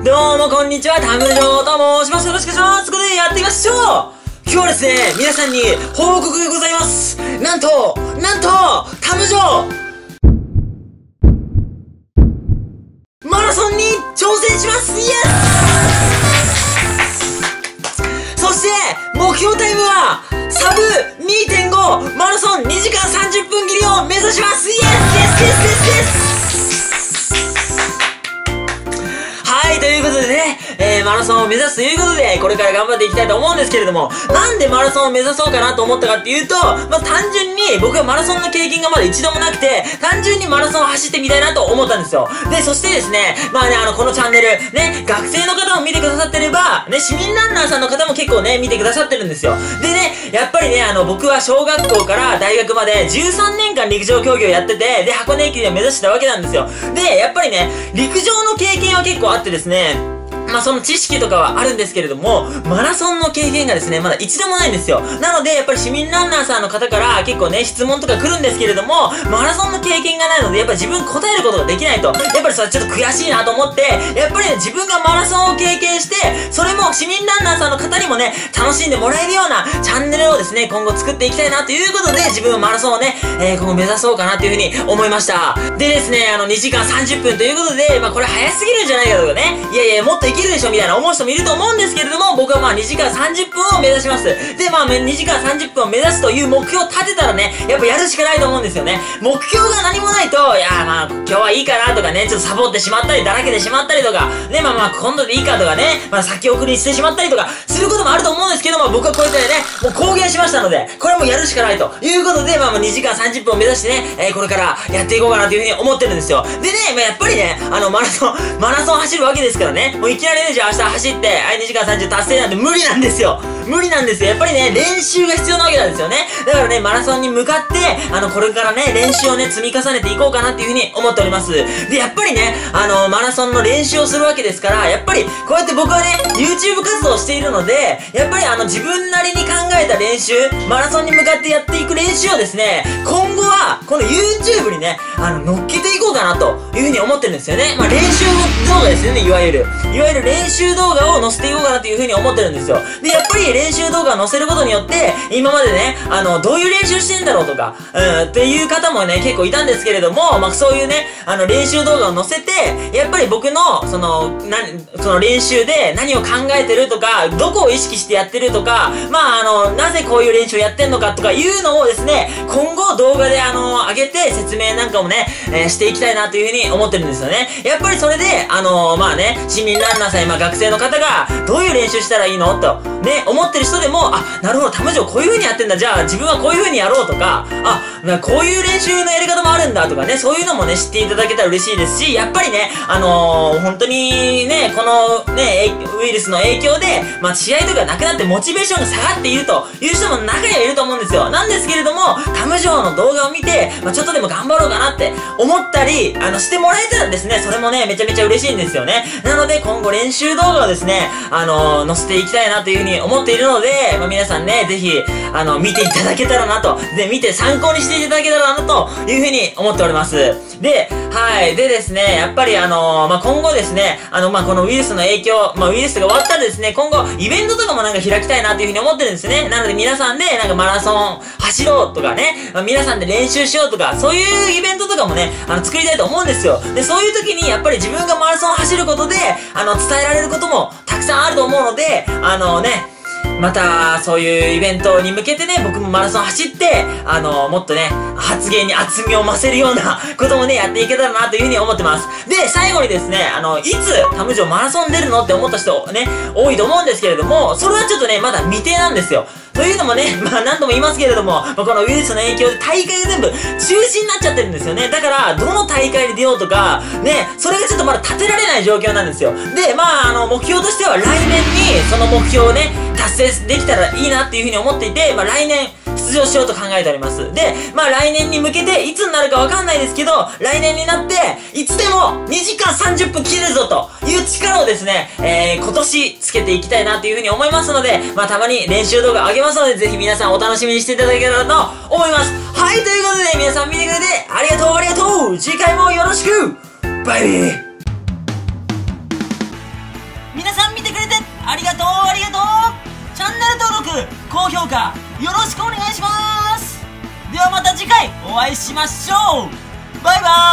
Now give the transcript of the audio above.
どうもこんにちは、タムジョーと申します。よろしくお願いします。ということでやっていきましょう。今日はですね、皆さんに報告でございます。なんと、タムジョーマラソンに挑戦します。イエス。そして、目標タイムは、サブ 2.5 マラソン2時間30分切りを目指します。イエスイエスイエスイエス。はい、ということでね、マラソンを目指すということで、これから頑張っていきたいと思うんですけれども、なんでマラソンを目指そうかなと思ったかっていうと、単純に僕はマラソンの経験がまだ一度もなくて、単純にマラソンを走ってみたいなと思ったんですよ。で、そしてですね、このチャンネル、ね、学生の方も見てくださってれば、ね、市民ランナーさんの方も結構ね、見てくださってるんですよ。でね、やっぱりね、僕は小学校から大学まで13年間陸上競技をやってて、で、箱根駅伝を目指してたわけなんですよ。で、やっぱりね、陸上の経験は結構あってですね、その知識とかはあるんですけれども、マラソンの経験がですね、まだ一度もないんですよ。なので、やっぱり市民ランナーさんの方から結構ね、質問とか来るんですけれども、マラソンの経験がないので、やっぱり自分答えることができないと。やっぱりそれちょっと悔しいなと思って、やっぱりね、自分がマラソンを経験して、それも市民ランナーさんの方にもね、楽しんでもらえるようなチャンネルをですね、今後作っていきたいなということで、自分はマラソンをね、今後目指そうかなというふうに思いました。でですね、2時間30分ということで、これ早すぎるんじゃないかとかね、いやいや、もっといけるでしょみたいな思う人もいると思うんですけれども、僕は2時間30分を目指します。で、2時間30分を目指すという目標を立てたらね、やっぱやるしかないと思うんですよね。目標が何もないと、いや今日はいいかなとかね、ちょっとサボってしまったり、だらけてしまったりとか、ね、今度でいいかとかね、先送りしてしまったりとか、することもあると思うんですけども、僕はこうやってね、もう公言しましたので、これはもうやるしかないということで、2時間30分を目指してね、これからやっていこうかなというふうに思ってるんですよ。でね、やっぱりね、マラソン走るわけですからね、もういきなりね、じゃあ明日走って、2時間30達成なんて無理なんですよ。無理なんですよ。やっぱりね、練習が必要なわけなんですよね。だからね、マラソンに向かって、これからね、練習をね、積み重ねていこうかなっていうふうに思っております。で、やっぱりね、マラソンの練習をするわけですから、やっぱり、こうやって僕はね、YouTube 活動をしているので、やっぱり自分なりに考えた練習、マラソンに向かってやっていく練習をですね、今後は、この YouTube にね、乗っけていこうかなというふうに思ってるんですよね。練習動画ですよね、いわゆる練習動画を載せていこうかなというふうに思ってるんですよ。で、やっぱり練習動画を載せることによって、今までね、どういう練習してんだろうとか、っていう方もね、結構いたんですけれども、そういうね、練習動画を載せて、やっぱり僕の、その練習で何を考えてるとか、どこを意識してやってるとか、なぜこういう練習をやってんのかとかいうのをですね、今後動画で上げて説明なんかもね、していきたいなというふうに思ってるんですよね。やっぱりそれで、市民ランナーさん、学生の方が、どういう練習したらいいのと、ね、思ってる人でも、なるほど、タムジョーこういう風にやってんだ、じゃあ自分はこういう風にやろうとか、こういう練習のやり方もあるんだとかね、そういうのもね、知っていただけたら嬉しいですし、やっぱりね、本当にね、このね、ウイルスの影響で、試合とかなくなってモチベーションが下がっているという人も中にはいると思うんですよ。なんですけれども、タムジョーの動画を見て、ちょっとでも頑張ろうかなって思ったり、してもらえたらですね、それもね、めちゃめちゃ嬉しいんですよね。なので、今後練習動画をですね、載せていきたいなというふうに思っているので、皆さんね、ぜひ、見ていただけたらなと、で、見て参考にしていただけたらなというふうに思っております。で、はい。でですね、やっぱり今後ですね、このウイルスの影響、ウイルスが終わったらですね、今後、イベントとかも開きたいなというふうに思ってるんですね。なので皆さんで、マラソン走ろうとかね、皆さんで練習しようとか、そういうイベントとかもね、作りたいと思うんですよ。で、そういう時に、やっぱり自分がマラソンを走ることで、伝えられることもたくさんあると思うので、また、そういうイベントに向けてね、僕もマラソン走って、もっとね、発言に厚みを増せるようなこともね、やっていけたらなというふうに思ってます。で、最後にですね、いつ、タムジョーマラソン出るのって思った人ね、多いと思うんですけれども、それはちょっとね、まだ未定なんですよ。というのもね、何度も言いますけれども、このウイルスの影響で大会が全部中止になっちゃってるんですよね。だから、どの大会で出ようとか、ね、それがちょっとまだ立てられない状況なんですよ。で、目標としては来年にその目標をね、達成できたらいいなっていうふうに思っていて、来年、出場しようと考えております。で、来年に向けて、いつになるかわかんないですけど、来年になって、いつでも2時間30分切れるぞという力をですね、今年つけていきたいなというふうに思いますので、たまに練習動画上げますので、ぜひ皆さんお楽しみにしていただけたらと思います。はい、ということで、皆さん見てくれてありがとう。次回もよろしく。バイビー。 ありがとうありがとう。チャンネル登録、高評価、よろしくお願いします。ではまた次回お会いしましょう。バイバーイ。